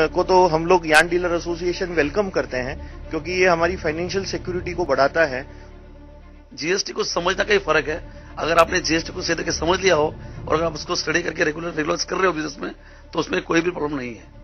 को तो हम लोग यार्न डीलर एसोसिएशन वेलकम करते हैं, क्योंकि ये हमारी फाइनेंशियल सिक्योरिटी को बढ़ाता है। जीएसटी को समझना का ही फर्क है। अगर आपने जीएसटी को सही तरीके से समझ लिया हो और अगर आप उसको स्टडी करके रेगुलर कर रहे हो बिजनेस में, तो उसमें कोई भी प्रॉब्लम नहीं है।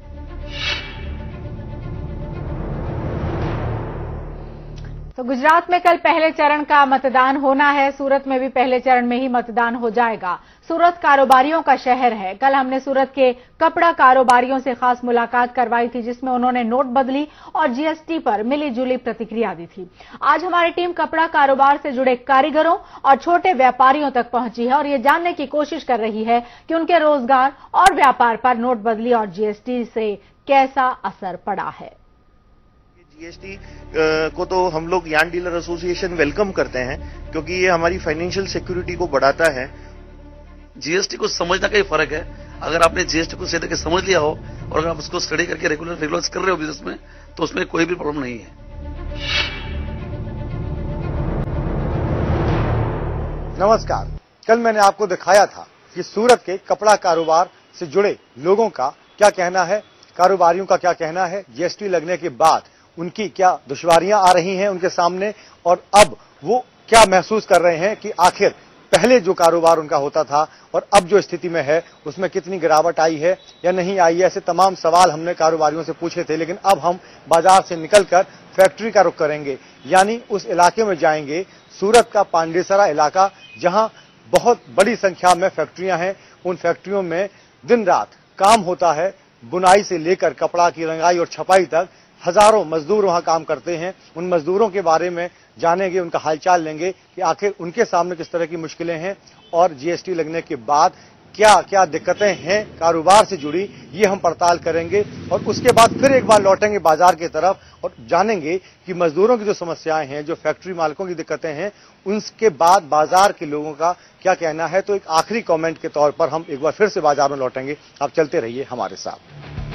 तो गुजरात में कल पहले चरण का मतदान होना है। सूरत में भी पहले चरण में ही मतदान हो जाएगा। सूरत कारोबारियों का शहर है। कल हमने सूरत के कपड़ा कारोबारियों से खास मुलाकात करवाई थी, जिसमें उन्होंने नोटबंदी और जीएसटी पर मिली जुली प्रतिक्रिया दी थी। आज हमारी टीम कपड़ा कारोबार से जुड़े कारीगरों और छोटे व्यापारियों तक पहुंची है और ये जानने की कोशिश कर रही है कि उनके रोजगार और व्यापार पर नोटबंदी और जीएसटी से कैसा असर पड़ा है। जीएसटी को तो हम लोग यार्न डीलर एसोसिएशन वेलकम करते हैं, क्योंकि ये हमारी फाइनेंशियल सिक्योरिटी को बढ़ाता है। जीएसटी को समझना का ही फर्क है। अगर आपने जीएसटी को सही तरीके से समझ लिया हो और अगर आप उसको स्टडी करके रेगुलर कर रहे हो बिजनेस में, तो उसमें कोई भी प्रॉब्लम नहीं है। नमस्कार। कल मैंने आपको दिखाया था कि सूरत के कपड़ा कारोबार से जुड़े लोगों का क्या कहना है, कारोबारियों का क्या कहना है, जीएसटी लगने के बाद उनकी क्या दुश्वारियां आ रही हैं उनके सामने, और अब वो क्या महसूस कर रहे हैं कि आखिर पहले जो कारोबार उनका होता था और अब जो स्थिति में है उसमें कितनी गिरावट आई है या नहीं आई है। ऐसे तमाम सवाल हमने कारोबारियों से पूछे थे। लेकिन अब हम बाजार से निकलकर फैक्ट्री का रुख करेंगे, यानी उस इलाके में जाएंगे, सूरत का पांडेसरा इलाका, जहां बहुत बड़ी संख्या में फैक्ट्रियां हैं। उन फैक्ट्रियों में दिन रात काम होता है, बुनाई से लेकर कपड़ा की रंगाई और छपाई तक। हजारों मजदूर वहां काम करते हैं। उन मजदूरों के बारे में जानेंगे, उनका हालचाल लेंगे कि आखिर उनके सामने किस तरह की मुश्किलें हैं और जीएसटी लगने के बाद क्या क्या दिक्कतें हैं कारोबार से जुड़ी, ये हम पड़ताल करेंगे। और उसके बाद फिर एक बार लौटेंगे बाजार की तरफ और जानेंगे कि मजदूरों की जो समस्याएं हैं, जो फैक्ट्री मालिकों की दिक्कतें हैं, उसके बाद बाजार के लोगों का क्या कहना है। तो एक आखिरी कमेंट के तौर पर हम एक बार फिर से बाजार में लौटेंगे। आप चलते रहिए हमारे साथ।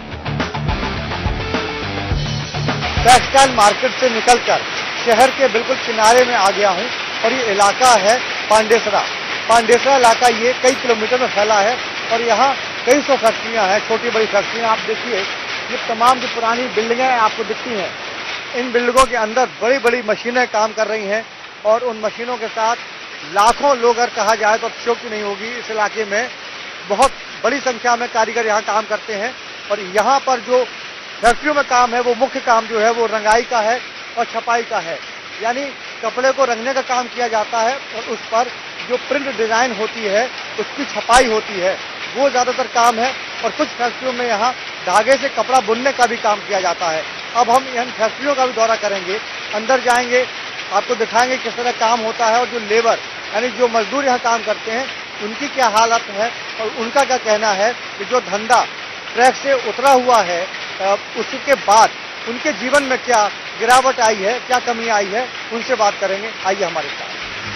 टेक्सटाइल मार्केट से निकलकर शहर के बिल्कुल किनारे में आ गया हूं और ये इलाका है पांडेसरा। पांडेसरा इलाका ये कई किलोमीटर में फैला है और यहाँ कई सौ फैक्ट्रियां हैं, छोटी बड़ी फैक्ट्रियां। आप देखिए, ये तमाम जो पुरानी बिल्डिंगें आपको दिखती हैं, इन बिल्डिंगों के अंदर बड़ी बड़ी मशीनें काम कर रही हैं और उन मशीनों के साथ लाखों लोग अगर कहा जाए तो अतिशयोक्ति नहीं होगी। इस इलाके में बहुत बड़ी संख्या में कारीगर यहाँ काम करते हैं और यहाँ पर जो फैक्ट्रियों में काम है, वो मुख्य काम जो है वो रंगाई का है और छपाई का है। यानी कपड़े को रंगने का काम किया जाता है और उस पर जो प्रिंट डिजाइन होती है उसकी छपाई होती है, वो ज्यादातर काम है। और कुछ फैक्ट्रियों में यहाँ धागे से कपड़ा बुनने का भी काम किया जाता है। अब हम इन फैक्ट्रियों का भी दौरा करेंगे, अंदर जाएंगे, आपको दिखाएंगे किस तरह काम होता है और जो लेबर यानी जो मजदूर यहाँ काम करते हैं उनकी क्या हालत है और उनका क्या कहना है कि जो धंधा ट्रैक से उतरा हुआ है उसके बाद उनके जीवन में क्या गिरावट आई है, क्या कमी आई है, उनसे बात करेंगे। आइए हमारे साथ।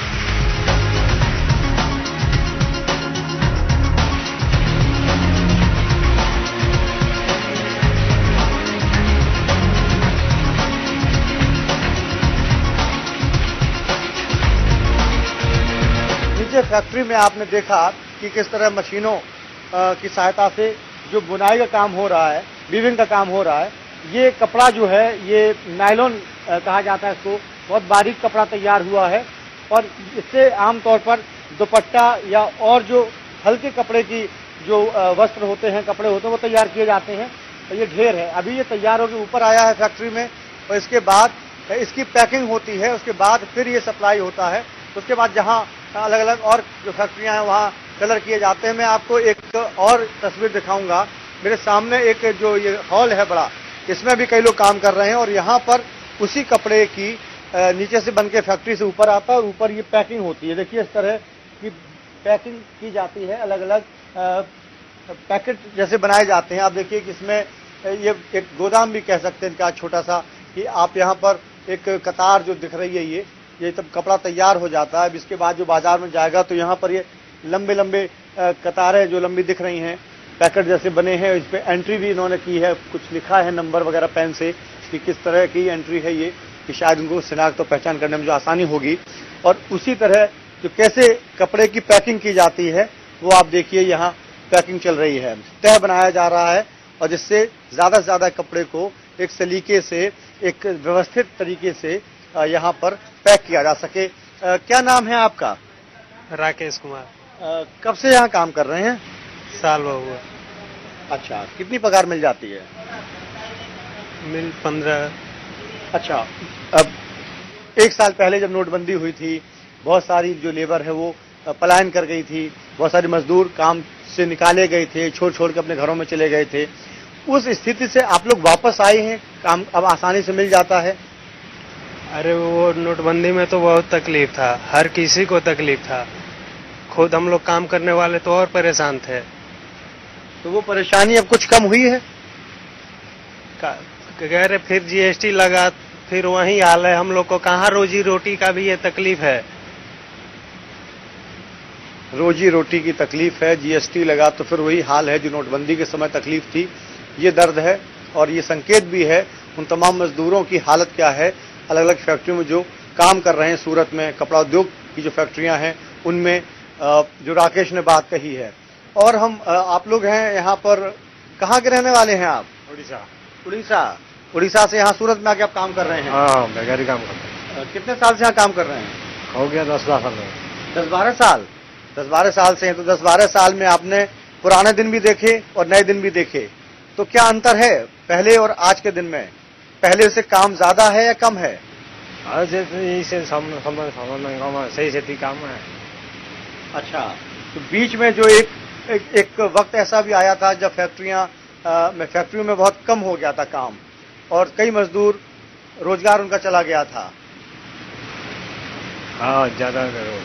नीचे फैक्ट्री में आपने देखा कि किस तरह मशीनों की सहायता से जो बुनाई का काम हो रहा है, वीविंग का काम हो रहा है। ये कपड़ा जो है ये नायलॉन कहा जाता है इसको, बहुत बारीक कपड़ा तैयार हुआ है और इससे आमतौर पर दुपट्टा या और जो हल्के कपड़े की जो वस्त्र होते हैं, कपड़े होते हैं, वो तैयार किए जाते हैं। और ये ढेर है, अभी ये तैयार होकर ऊपर आया है फैक्ट्री में और इसके बाद इसकी पैकिंग होती है, उसके बाद फिर ये सप्लाई होता है। उसके बाद जहाँ अलग अलग और जो फैक्ट्रियाँ हैं वहाँ कलर किए जाते हैं। मैं आपको एक और तस्वीर दिखाऊंगा। मेरे सामने एक जो ये हॉल है बड़ा, इसमें भी कई लोग काम कर रहे हैं और यहाँ पर उसी कपड़े की नीचे से बन के फैक्ट्री से ऊपर आता है और ऊपर ये पैकिंग होती है। देखिए इस तरह की पैकिंग की जाती है, अलग अलग पैकेट जैसे बनाए जाते हैं। आप देखिए कि इसमें ये एक गोदाम भी कह सकते हैं इनका छोटा सा, कि आप यहाँ पर एक कतार जो दिख रही है ये तब कपड़ा तैयार हो जाता है। अब इसके बाद जो बाजार में जाएगा तो यहाँ पर ये लंबे लंबे कतारें जो लंबी दिख रही हैं, पैकेट जैसे बने हैं। इस पे एंट्री भी इन्होंने की है, कुछ लिखा है नंबर वगैरह पेन से कि किस तरह की एंट्री है ये, कि शायद उनको शिनाख्त और पहचान करने में जो आसानी होगी। और उसी तरह जो कैसे कपड़े की पैकिंग की जाती है वो आप देखिए, यहाँ पैकिंग चल रही है, तह बनाया जा रहा है और जिससे ज्यादा से ज्यादा कपड़े को एक सलीके से, एक व्यवस्थित तरीके से यहाँ पर पैक किया जा सके। क्या नाम है आपका? राकेश कुमार। कब से यहाँ काम कर रहे हैं? साल हुआ। अच्छा, कितनी पगार मिल जाती है? मिल 15। अच्छा, अब एक साल पहले जब नोटबंदी हुई थी, बहुत सारी जो लेबर है वो पलायन कर गई थी, बहुत सारे मजदूर काम से निकाले गए थे, छोड़ छोड़ के अपने घरों में चले गए थे। उस स्थिति से आप लोग वापस आए हैं, काम अब आसानी से मिल जाता है? अरे वो नोटबंदी में तो बहुत तकलीफ था, हर किसी को तकलीफ था, खुद हम लोग काम करने वाले तो और परेशान थे। तो वो परेशानी अब कुछ कम हुई है? कह रहे फिर जीएसटी लगा, फिर वही हाल है, हम लोग को कहाँ रोजी रोटी का भी ये तकलीफ है। रोजी रोटी की तकलीफ है, जीएसटी लगा तो फिर वही हाल है जो नोटबंदी के समय तकलीफ थी। ये दर्द है और ये संकेत भी है उन तमाम मजदूरों की हालत क्या है अलग अलग फैक्ट्रियों में जो काम कर रहे हैं। सूरत में कपड़ा उद्योग की जो फैक्ट्रियां हैं उनमें जो राकेश ने बात कही है। और हम आप लोग हैं यहाँ पर, कहाँ के रहने वाले हैं आप? उड़ीसा। उड़ीसा से यहाँ सूरत में आके आप काम कर रहे हैं? हाँ, बेकारी काम करते हैं। कितने साल से यहाँ काम कर रहे हैं? हो गया 10-12 साल। 10-12 साल? 10-12 साल से हैं, तो 10-12 साल में आपने पुराने दिन भी देखे और नए दिन भी देखे, तो क्या अंतर है पहले और आज के दिन में? पहले से काम ज्यादा है या कम है? सही से काम है। अच्छा, तो बीच में जो एक वक्त ऐसा भी आया था जब फैक्ट्रियों में बहुत कम हो गया था काम और कई मजदूर रोजगार उनका चला गया था। हाँ, ज्यादा।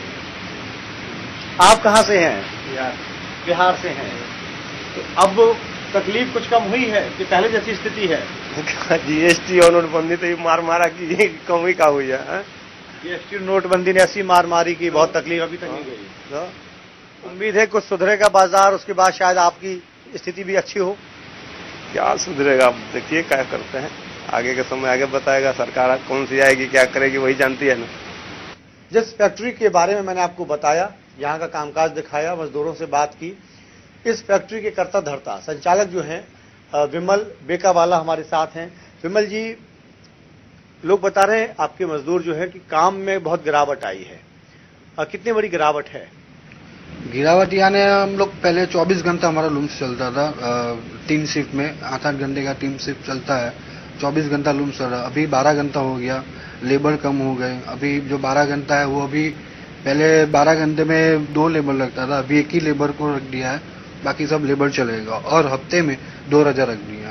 आप कहाँ से हैं? बिहार से हैं। तो अब तकलीफ कुछ कम हुई है कि पहले जैसी स्थिति है? जीएसटी और नोटबंदी तो ये मारा की कम ही का हुई है। जीएसटी नोटबंदी ने ऐसी मार मारी की बहुत तकलीफ अभी तक नहीं गई। उम्मीद है कुछ सुधरेगा बाजार, उसके बाद शायद आपकी स्थिति भी अच्छी हो। क्या सुधरेगा, आप देखिए क्या करते हैं, आगे का समय आगे बताएगा। सरकार कौन सी आएगी, क्या करेगी, वही जानती है ना। जिस फैक्ट्री के बारे में मैंने आपको बताया, यहाँ का कामकाज दिखाया, मजदूरों से बात की, इस फैक्ट्री के कर्ता धर्ता संचालक जो हैं विमल बेकावाला हमारे साथ हैं। विमल जी, लोग बता रहे हैं आपके मजदूर जो है कि काम में बहुत गिरावट आई है। कितनी बड़ी गिरावट है? गिरावट यानी हम लोग पहले 24 घंटा हमारा लूम्स चलता था, 3 शिफ्ट में 8-8 घंटे का 3 शिफ्ट चलता है, 24 घंटा लूम्स चल रहा। अभी 12 घंटा हो गया, लेबर कम हो गए। अभी जो 12 घंटा है वो अभी पहले 12 घंटे में 2 लेबर लगता था, अभी 1 ही लेबर को रख दिया है, बाकी सब लेबर चलेगा। और हफ्ते में 2 रजा रख दिया।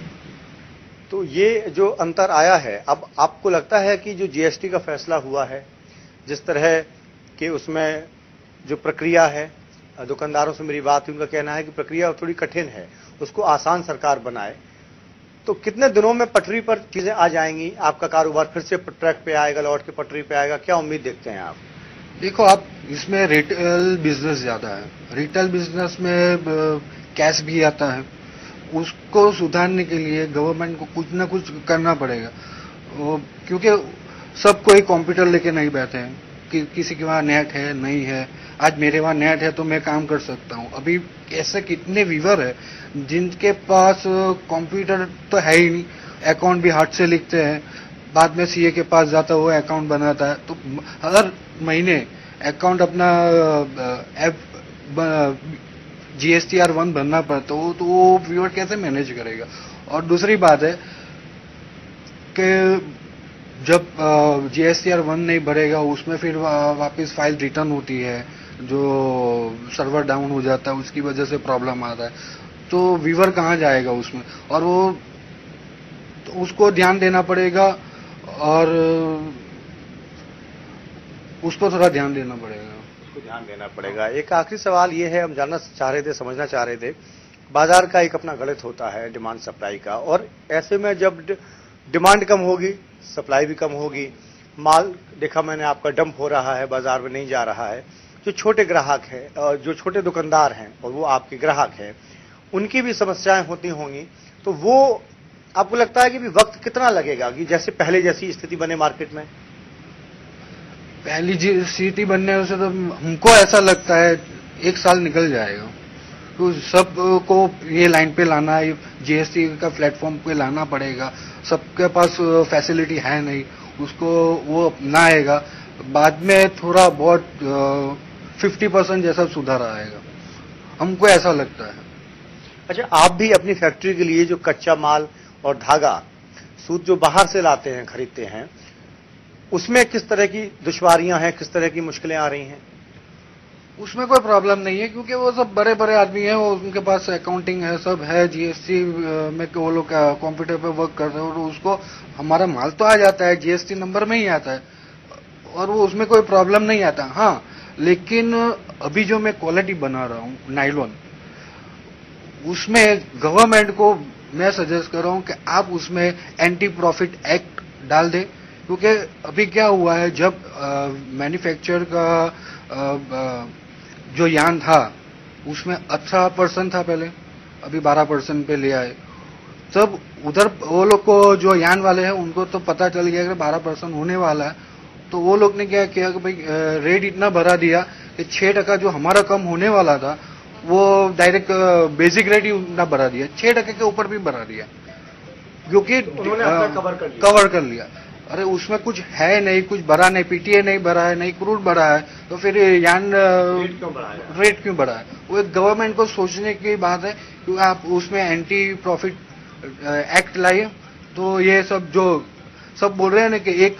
तो ये जो अंतर आया है, अब आपको लगता है कि जो जीएसटी का फैसला हुआ है, जिस तरह कि उसमें जो प्रक्रिया है, दुकानदारों से मेरी बात हुई, उनका कहना है कि प्रक्रिया थोड़ी कठिन है, उसको आसान सरकार बनाए, तो कितने दिनों में पटरी पर चीजें आ जाएंगी? आपका कारोबार फिर से ट्रैक पे आएगा, लौट के पटरी पे आएगा? क्या उम्मीद देखते हैं आप? देखो, आप इसमें रिटेल बिजनेस ज्यादा है। रिटेल बिजनेस में कैश भी आता है, उसको सुधारने के लिए गवर्नमेंट को कुछ ना कुछ करना पड़ेगा, क्योंकि सब कोई कंप्यूटर लेके नहीं बैठे हैं कि किसी के वहाँ नेट है नहीं है। आज मेरे वहाँ नेट है तो मैं काम कर सकता हूँ। अभी ऐसे कितने वीवर है जिनके पास कंप्यूटर तो है ही नहीं, अकाउंट भी हाथ से लिखते हैं, बाद में सीए के पास जाता हुआ अकाउंट बनाता है, तो हर महीने अकाउंट अपना GSTR1 भरना पड़ता है, तो वो व्यूअर कैसे मैनेज करेगा? और दूसरी बात है कि जब GSTR1 नहीं भरेगा, उसमें फिर वापस फाइल रिटर्न होती है, जो सर्वर डाउन हो जाता है, उसकी वजह से प्रॉब्लम आता है, तो व्यूअर कहाँ जाएगा उसमें? और वो तो उसको ध्यान देना पड़ेगा और उसको थोड़ा ध्यान देना पड़ेगा। उसको ध्यान देना पड़ेगा। एक आखिरी सवाल ये है, हम जानना चाह रहे थे, समझना चाह रहे थे, बाजार का एक अपना गणित होता है डिमांड सप्लाई का, और ऐसे में जब डिमांड कम होगी सप्लाई भी कम होगी। माल देखा मैंने आपका डंप हो रहा है, बाजार में नहीं जा रहा है। जो छोटे ग्राहक है और जो छोटे दुकानदार हैं और वो आपके ग्राहक हैं, उनकी भी समस्याएं होती होंगी, तो वो आपको लगता है कि भी वक्त कितना लगेगा कि जैसे पहले जैसी स्थिति बने मार्केट में? पहली स्थिति बनने से तो हमको ऐसा लगता है 1 साल निकल जाएगा। तो सबको ये लाइन पे लाना है, जीएसटी का प्लेटफॉर्म पे लाना पड़ेगा। सबके पास फैसिलिटी है नहीं, उसको वो अपनाएगा, बाद में थोड़ा बहुत 50% जैसा सुधार आएगा, हमको ऐसा लगता है। अच्छा, आप भी अपनी फैक्ट्री के लिए जो कच्चा माल और धागा सूत जो बाहर से लाते हैं, खरीदते हैं, उसमें किस तरह की दुश्वारियां हैं, किस तरह की मुश्किलें आ रही हैं? उसमें कोई प्रॉब्लम नहीं है, क्योंकि वो सब बड़े बड़े आदमी हैं, वो उनके पास अकाउंटिंग है, सब है, जीएसटी में वो लोग कंप्यूटर पे वर्क करते हैं, और उसको हमारा माल तो आ जाता है, जीएसटी नंबर में ही आता है, और वो उसमें कोई प्रॉब्लम नहीं आता। हाँ, लेकिन अभी जो मैं क्वालिटी बना रहा हूँ नायलॉन, उसमें गवर्नमेंट को मैं सजेस्ट कर रहा हूँ कि आप उसमें एंटी प्रॉफिट एक्ट डाल दें, क्योंकि अभी क्या हुआ है, जब मैन्युफैक्चर का जो यान था उसमें 18% था पहले, अभी 12% पे ले आए। तब उधर वो लोग को जो यान वाले हैं उनको तो पता चल गया कि 12% होने वाला है, तो वो लोग ने क्या किया कि भाई रेट इतना बढ़ा दिया कि 6% जो हमारा कम होने वाला था वो डायरेक्ट बेसिक रेट ही उतना बढ़ा दिया, 6% के ऊपर भी बढ़ा दिया, क्योंकि उन्होंने कवर कर लिया। अरे उसमें कुछ है नहीं, कुछ बढ़ा नहीं, पीटीए नहीं बढ़ा है, नहीं क्रूड बढ़ा है, तो फिर यान रेट क्यों बढ़ा है? वो एक गवर्नमेंट को सोचने की बात है कि आप उसमें एंटी प्रॉफिट एक्ट लाइए, तो ये सब जो सब बोल रहे हैं ना कि एक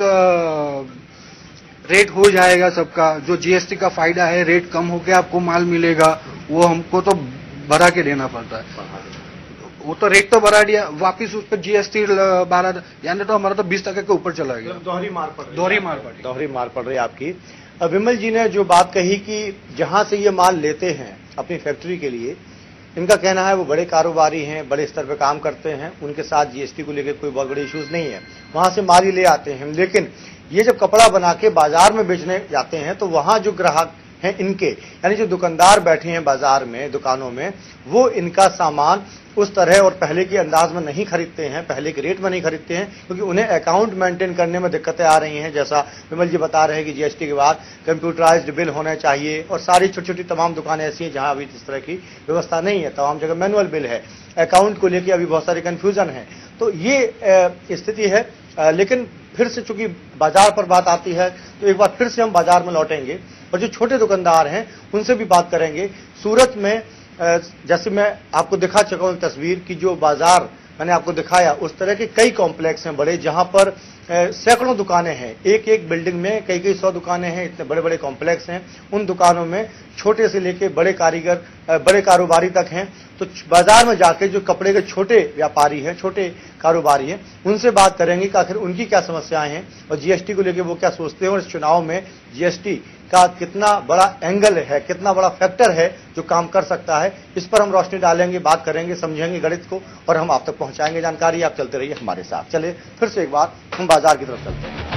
रेट हो जाएगा सबका, जो जीएसटी का फायदा है, रेट कम होके आपको माल मिलेगा, वो हमको तो बढ़ा के देना पड़ता है। वो तो रेट तो बढ़ा दिया, वापिस उस पर जीएसटी 12, यानी तो हमारा तो 20% के ऊपर चला गया। दोहरी मार पड़ रही है आपकी। विमल जी ने जो बात कही कि जहां से ये माल लेते हैं अपनी फैक्ट्री के लिए, इनका कहना है वो बड़े कारोबारी हैं, बड़े स्तर पर काम करते हैं, उनके साथ जीएसटी को लेकर कोई बहुत बड़े इश्यूज नहीं है, वहां से माल ही ले आते हैं। लेकिन ये जब कपड़ा बना के बाजार में बेचने जाते हैं तो वहां जो ग्राहक हैं इनके, यानी जो दुकानदार बैठे हैं बाजार में, दुकानों में, वो इनका सामान उस तरह और पहले के अंदाज में नहीं खरीदते हैं, पहले के रेट में नहीं खरीदते हैं, क्योंकि उन्हें अकाउंट मेंटेन करने में दिक्कतें आ रही हैं। जैसा विमल जी बता रहे हैं कि जीएसटी के बाद कंप्यूटराइज्ड बिल होने चाहिए, और सारी छोटी छोटी तमाम दुकानें ऐसी हैं जहां अभी इस तरह की व्यवस्था नहीं है, तमाम जगह मैनुअल बिल है, अकाउंट को लेकर अभी बहुत सारे कंफ्यूजन है। तो ये स्थिति है। लेकिन फिर से चूंकि बाजार पर बात आती है तो एक बार फिर से हम बाजार में लौटेंगे और जो छोटे दुकानदार हैं उनसे भी बात करेंगे। सूरत में जैसे मैं आपको दिखा चुका हूं तस्वीर की, जो बाजार मैंने आपको दिखाया, उस तरह के कई कॉम्प्लेक्स हैं बड़े, जहां पर सैकड़ों दुकानें हैं, एक एक बिल्डिंग में कई कई 100 दुकानें हैं, इतने बड़े बड़े कॉम्प्लेक्स हैं। उन दुकानों में छोटे से लेके बड़े कारीगर, बड़े कारोबारी तक हैं। तो बाजार में जाके जो कपड़े के छोटे व्यापारी हैं, छोटे कारोबारी हैं, उनसे बात करेंगे कि आखिर उनकी क्या समस्याएं हैं और जीएसटी को लेकर वो क्या सोचते हैं, और इस चुनाव में जीएसटी का कितना बड़ा एंगल है, कितना बड़ा फैक्टर है जो काम कर सकता है। इस पर हम रोशनी डालेंगे, बात करेंगे, समझेंगे गणित को, और हम आप तक पहुंचाएंगे जानकारी। आप चलते रहिए हमारे साथ। चलिए फिर से एक बार हम बाजार की तरफ चलते हैं।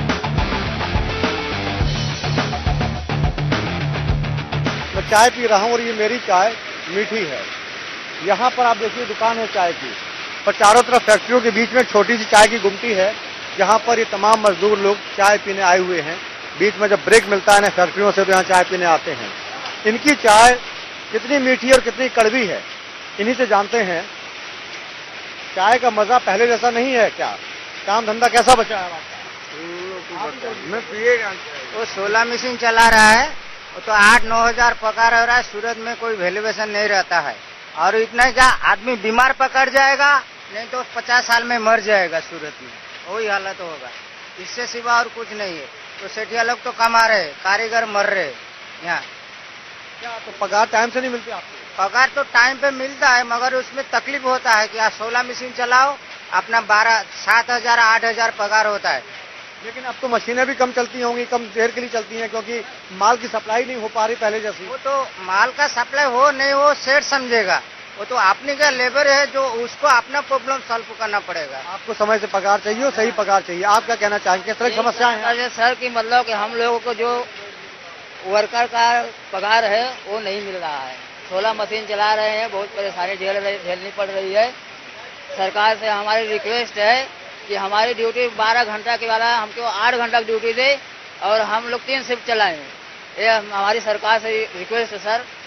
मैं चाय पी रहा हूं और ये मेरी चाय मीठी है। यहां पर आप देखिए दुकान है चाय की, और चारों तरफ फैक्ट्रियों के बीच में छोटी सी चाय की गुमटी है, जहां पर ये तमाम मजदूर लोग चाय पीने आए हुए हैं। बीच में जब ब्रेक मिलता है ना फैक्ट्रियों से, तो यहाँ चाय पीने आते हैं। इनकी चाय कितनी मीठी और कितनी कड़वी है, इन्हीं से जानते हैं। चाय का मजा पहले जैसा नहीं है क्या? काम धंधा कैसा बचा है आपका? मैं पिएगा। वो 16 मशीन चला रहा है, वो तो 8-9 हजार पगार हो रहा है। सूरत में कोई वैल्यूएशन नहीं रहता है, और इतना क्या आदमी बीमार पकड़ जाएगा, नहीं तो 50 साल में मर जाएगा। सूरत में वही हालत होगा, इससे सिवा और कुछ नहीं है। तो सेठिया लोग तो कमा रहे, कारीगर मर रहे यहाँ। क्या तो पगार टाइम से नहीं मिलती आपको? पगार तो टाइम पे मिलता है, मगर उसमें तकलीफ होता है कि आप 16 मशीन चलाओ, अपना 7 हजार 8 हजार पगार होता है। लेकिन अब तो मशीनें भी कम चलती होंगी, कम देर के लिए चलती हैं, क्योंकि माल की सप्लाई नहीं हो पा रही पहले जैसी। वो तो माल का सप्लाई हो नहीं हो सेठ समझेगा, वो तो अपने का लेबर है, जो उसको अपना प्रॉब्लम सॉल्व करना पड़ेगा। आपको समय से पगार चाहिए और सही पगार चाहिए। आप क्या कहना चाहेंगे, किस तरह की समस्याएं हैं? सर की मतलब कि हम लोगों को जो वर्कर का पगार है वो नहीं मिल रहा है। 16 मशीन चला रहे हैं, बहुत परेशानी झेलनी पड़ रही है। सरकार से हमारी रिक्वेस्ट है कि हमारी ड्यूटी 12 घंटा के वाला हमको 8 घंटा की ड्यूटी दे, और हम लोग 3 शिफ्ट चलाएं। ये हमारी सरकार से रिक्वेस्ट है सर,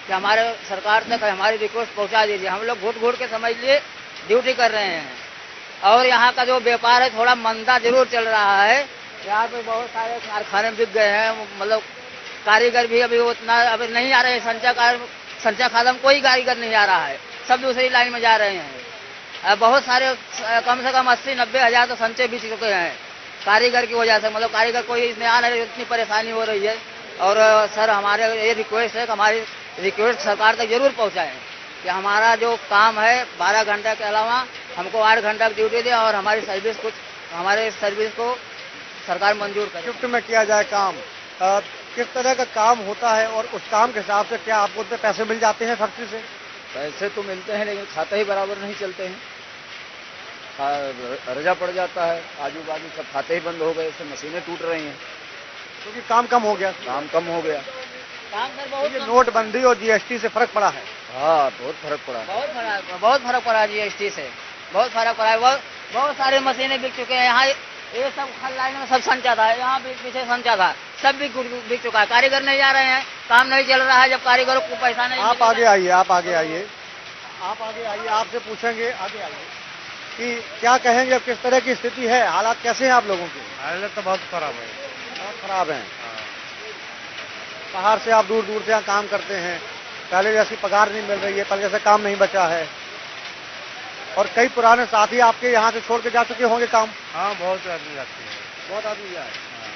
कि हमारे सरकार तक हमारी रिक्वेस्ट पहुंचा दीजिए। हम लोग घुट घुट के समझ लिए ड्यूटी कर रहे हैं और यहाँ का जो व्यापार है थोड़ा मंदा जरूर चल रहा है। यहाँ पे बहुत सारे कारखाने बिक गए हैं, मतलब कारीगर भी अभी उतना अभी नहीं आ रहे हैं। संचा खादम कोई कारीगर नहीं आ रहा है, सब दूसरी लाइन में जा रहे हैं। बहुत सारे कम से कम 80-90 हजार तो संचय बिक चुके हैं कारीगर की वजह से, मतलब कारीगर कोई नया नहीं, इतनी परेशानी हो रही है। और सर हमारे ये रिक्वेस्ट है कि हमारी रिक्वेस्ट सरकार तक जरूर पहुंचाएं कि हमारा जो काम है 12 घंटे के अलावा हमको 8 घंटा की ड्यूटी दें और हमारी सर्विस को सरकार मंजूर करे। शिफ्ट में किया जाए काम, किस तरह का काम होता है और उस काम के हिसाब से क्या आपको उतने पैसे मिल जाते हैं फैक्ट्री से? पैसे तो मिलते हैं लेकिन खाते ही बराबर नहीं चलते हैं, रजा पड़ जाता है, आजू बाजू सब खाते ही बंद हो गए, सब मशीनें टूट रही हैं क्योंकि काम कम हो गया। काम कम हो गया। काम सर बहुत नोटबंदी और जीएसटी से फर्क पड़ा है। हाँ बहुत फर्क पड़ा है, बहुत फर्क पड़ा है जीएसटी से, बहुत फर्क पड़ा है। बहुत सारे मशीनें बिक चुके हैं। यहाँ ये सब हर लाइन में सब संचा था, यहाँ भी पीछे संचा था, सब बिक चुका है। कारीगर नहीं आ रहे हैं, काम नहीं चल रहा है। जब कारीगरों को पैसा नहीं, आप आगे आइए, आपसे पूछेंगे, आगे आइए कि क्या कहेंगे, अब किस तरह की स्थिति है, हालात कैसे हैं आप लोगों के? हालत तो बहुत खराब है, बहुत खराब है। बाहर से आप दूर दूर से यहाँ काम करते हैं, पहले जैसी पगार नहीं मिल रही है, पहले जैसा काम नहीं बचा है और कई पुराने साथी आपके यहाँ से छोड़ के जा चुके होंगे काम। हाँ बहुत आदमी जाते हैं, बहुत आदमी जाए।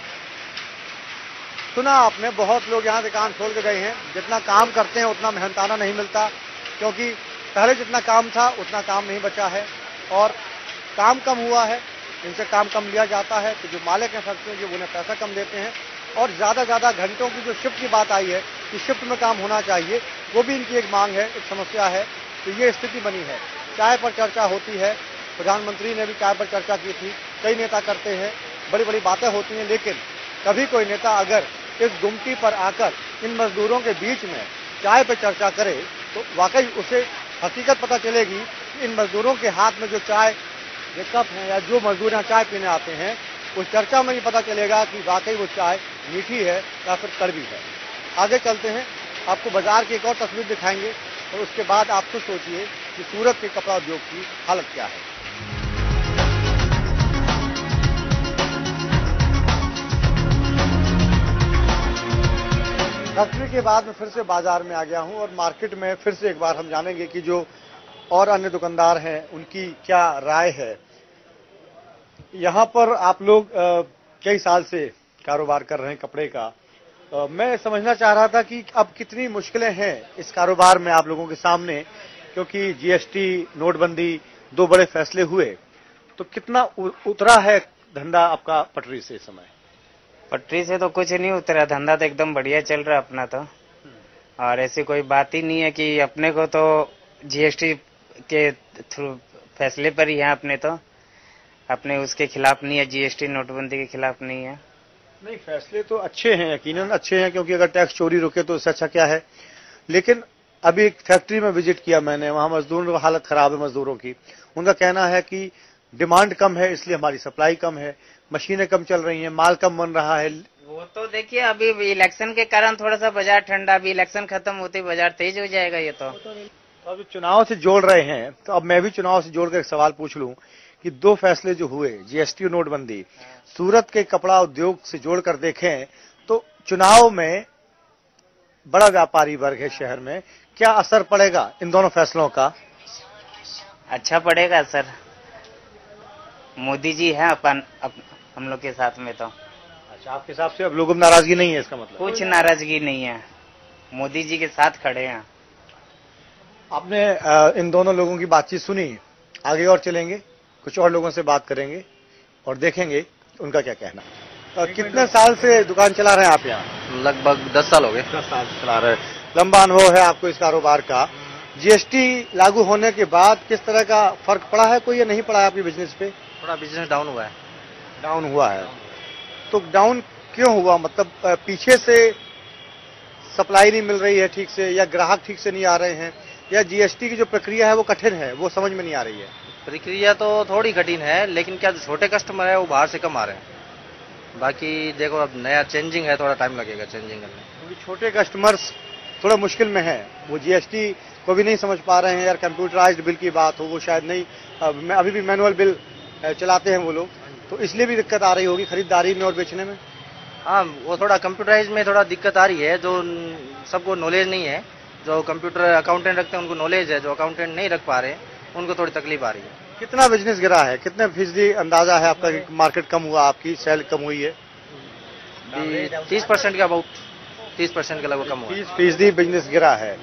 सुना आपने, बहुत लोग यहाँ से काम छोड़ के गए हैं। जितना काम करते हैं उतना मेहनताना नहीं मिलता, क्योंकि पहले जितना काम था उतना काम नहीं बचा है और काम कम हुआ है, इनसे काम कम लिया जाता है। तो जो मालिक हैं फैक्ट्री के, उन्हें पैसा कम देते हैं और ज्यादा घंटों की जो शिफ्ट की बात आई है कि शिफ्ट में काम होना चाहिए, वो भी इनकी एक मांग है, एक समस्या है। तो ये स्थिति बनी है। चाय पर चर्चा होती है, प्रधानमंत्री ने भी चाय पर चर्चा की थी, कई नेता करते हैं, बड़ी बड़ी बातें होती हैं, लेकिन कभी कोई नेता अगर इस गुमटी पर आकर इन मजदूरों के बीच में चाय पर चर्चा करे तो वाकई उसे हकीकत पता चलेगी कि इन मजदूरों के हाथ में जो चाय ये कप है या जो मजदूर यहाँ चाय पीने आते हैं, उस चर्चा में ही पता चलेगा कि वाकई वो चाय मीठी है या फिर कड़वी है। आगे चलते हैं, आपको बाजार की एक और तस्वीर दिखाएंगे और उसके बाद आप खुद सोचिए कि सूरत के कपड़ा उद्योग की हालत क्या है। फैक्ट्री के बाद मैं फिर से बाजार में आ गया हूं और मार्केट में फिर से एक बार हम जानेंगे कि जो और अन्य दुकानदार हैं उनकी क्या राय है। यहाँ पर आप लोग कई साल से कारोबार कर रहे हैं कपड़े का। मैं समझना चाह रहा था कि अब कितनी मुश्किलें हैं इस कारोबार में आप लोगों के सामने, क्योंकि जीएसटी, नोटबंदी, दो बड़े फैसले हुए, तो कितना उतरा है धंधा आपका पटरी से इस समय? पटरी से तो कुछ नहीं उतरा, धंधा तो एकदम बढ़िया चल रहा अपना तो। और ऐसी कोई बात ही नहीं है कि अपने को तो जीएसटी के थ्रू फैसले पर ही है, अपने उसके खिलाफ नहीं है, जीएसटी नोटबंदी के खिलाफ नहीं है। नहीं, फैसले तो अच्छे हैं, यकीनन अच्छे हैं, क्योंकि अगर टैक्स चोरी रुके तो इससे अच्छा क्या है। लेकिन अभी एक फैक्ट्री में विजिट किया मैंने, वहां मजदूरों की हालत खराब है। मजदूरों की, उनका कहना है कि डिमांड कम है इसलिए हमारी सप्लाई कम है, मशीनें कम चल रही हैं, माल कम बन रहा है। वो तो देखिए अभी इलेक्शन के कारण थोड़ा सा बाजार ठंडा, अभी इलेक्शन खत्म होते ही बाजार तेज हो जाएगा। ये तो अब चुनाव से जोड़ रहे हैं, तो अब मैं भी चुनाव से जोड़कर एक सवाल पूछ लूं कि दो फैसले जो हुए, जीएसटी और नोटबंदी, सूरत के कपड़ा उद्योग से जोड़कर देखें तो चुनाव में बड़ा व्यापारी वर्ग है शहर में, क्या असर पड़ेगा इन दोनों फैसलों का? अच्छा पड़ेगा सर, मोदी जी हैं हम लोग के साथ में तो। अच्छा, आपके हिसाब से अब लोगों में नाराजगी नहीं है, इसका मतलब? कुछ नाराजगी नहीं है, मोदी जी के साथ खड़े हैं। आपने इन दोनों लोगों की बातचीत सुनी, आगे और चलेंगे, कुछ और लोगों से बात करेंगे और देखेंगे उनका क्या कहना। कितने साल से दुकान चला रहे हैं आप यहाँ? लगभग 10 साल हो गए। 10 साल से चला रहे हैं, लंबा अनुभव है आपको इस कारोबार का। जीएसटी लागू होने के बाद किस तरह का फर्क पड़ा है कोई या नहीं पड़ा है आपके बिजनेस पे? थोड़ा बिजनेस डाउन हुआ है। डाउन हुआ है, तो डाउन क्यों हुआ? मतलब पीछे से सप्लाई नहीं मिल रही है ठीक से, या ग्राहक ठीक से नहीं आ रहे हैं, या जीएसटी की जो प्रक्रिया है वो कठिन है, वो समझ में नहीं आ रही है? प्रक्रिया तो थोड़ी कठिन है, लेकिन क्या जो छोटे कस्टमर है वो बाहर से कम आ रहे हैं। बाकी देखो अब नया चेंजिंग है, थोड़ा टाइम लगेगा चेंजिंग करने। क्योंकि छोटे कस्टमर्स थोड़ा मुश्किल में है। वो जीएसटी को भी नहीं समझ पा रहे हैं, यार कंप्यूटराइज्ड बिल की बात हो वो शायद नहीं, अभी भी मैनुअल बिल चलाते हैं वो लोग, तो इसलिए भी दिक्कत आ रही होगी खरीदारी में और बेचने में। हाँ, वो थोड़ा कंप्यूटराइज में थोड़ा दिक्कत आ रही है, जो सबको नॉलेज नहीं है, जो कंप्यूटर अकाउंटेंट रखते हैं उनको नॉलेज है, जो अकाउंटेंट नहीं रख पा रहे उनको थोड़ी तकलीफ आ रही है। कितना बिजनेस गिरा है, कितने फीसदी अंदाजा है आपका कि मार्केट कम हुआ, आपकी सेल कम हुई है? 30% का, अबाउट 30% के लगभग कम हुआ। 30% बिजनेस गिरा है।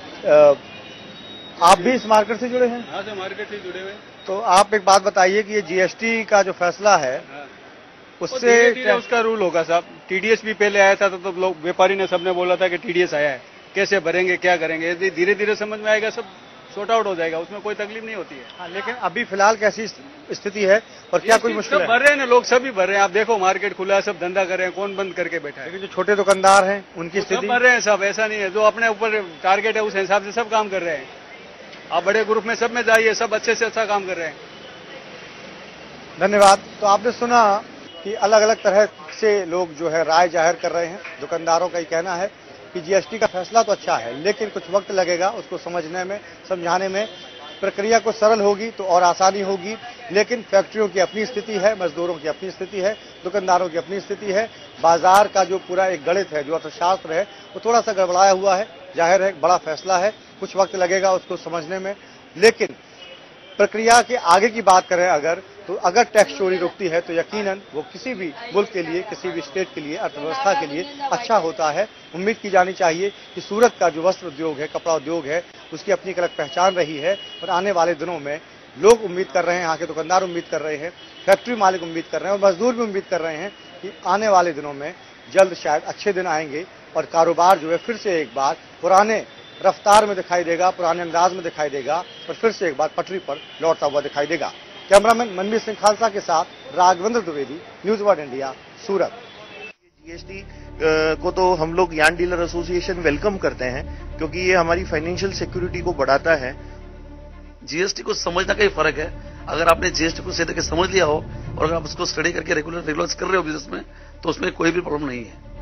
आप भी इस मार्केट से जुड़े हैं? हाँ सर, मार्केट से जुड़े हुए। तो आप एक बात बताइए कि ये जीएसटी का जो फैसला है उससे उसका रूल होगा साहब। टीडीएस भी पहले आया था तो लोग व्यापारी ने सबने बोला था कि टीडीएस आया है, कैसे भरेंगे क्या करेंगे, यदि धीरे धीरे समझ में आएगा सब सॉर्ट आउट हो जाएगा, उसमें कोई तकलीफ नहीं होती है। हाँ, लेकिन अभी फिलहाल कैसी स्थिति है और क्या कोई मुश्किल है? भर रहे हैं ना लोग, सभी भर रहे हैं। आप देखो मार्केट खुला है, सब धंधा कर रहे हैं, कौन बंद करके बैठा है? लेकिन जो छोटे दुकानदार हैं उनकी स्थिति? भर रहे हैं सब, ऐसा नहीं है। जो अपने ऊपर टारगेट है उस हिसाब से सब काम कर रहे हैं। आप बड़े ग्रुप में सब में जाइए, सब अच्छे से अच्छा काम कर रहे हैं। धन्यवाद। तो आपने सुना कि अलग अलग तरह से लोग जो है राय जाहिर कर रहे हैं। दुकानदारों का ये कहना है कि जीएसटी का फैसला तो अच्छा है, लेकिन कुछ वक्त लगेगा उसको समझने में, समझाने में। प्रक्रिया को सरल होगी तो और आसानी होगी, लेकिन फैक्ट्रियों की अपनी स्थिति है, मजदूरों की अपनी स्थिति है, दुकानदारों की अपनी स्थिति है। बाजार का जो पूरा एक गणित है, जो अर्थशास्त्र है, वो थोड़ा सा गड़बड़ाया हुआ है। जाहिर है बड़ा फैसला है, कुछ वक्त लगेगा उसको समझने में, लेकिन प्रक्रिया के आगे की बात करें अगर टैक्स चोरी रुकती है तो यकीनन वो किसी भी मुल्क के लिए, किसी भी स्टेट के लिए, अर्थव्यवस्था के लिए अच्छा होता है। उम्मीद की जानी चाहिए कि सूरत का जो वस्त्र उद्योग है, कपड़ा उद्योग है, उसकी अपनी एक अलग पहचान रही है और आने वाले दिनों में लोग उम्मीद कर रहे हैं, यहाँ के दुकानदार उम्मीद कर रहे हैं, फैक्ट्री मालिक उम्मीद कर रहे हैं और मजदूर भी उम्मीद कर रहे हैं कि आने वाले दिनों में जल्द शायद अच्छे दिन आएंगे और कारोबार जो है फिर से एक बार पुराने रफ्तार में दिखाई देगा, पुराने अंदाज में दिखाई देगा और फिर से एक बार पटरी पर लौटता हुआ दिखाई देगा। कैमरामैन मनवीर सिंह खालसा के साथ Raghavendra Dwivedi, news world India, Surat. GST को तो हम लोग यार्न डीलर एसोसिएशन वेलकम करते हैं, क्योंकि ये हमारी फाइनेंशियल सिक्योरिटी को बढ़ाता है। जीएसटी को समझना का ही फर्क है। अगर आपने जीएसटी को सही तरीके समझ लिया हो और अगर आप उसको स्टडी करके रेगुलर कर रहे हो बिजनेस में, तो उसमें कोई भी प्रॉब्लम नहीं है।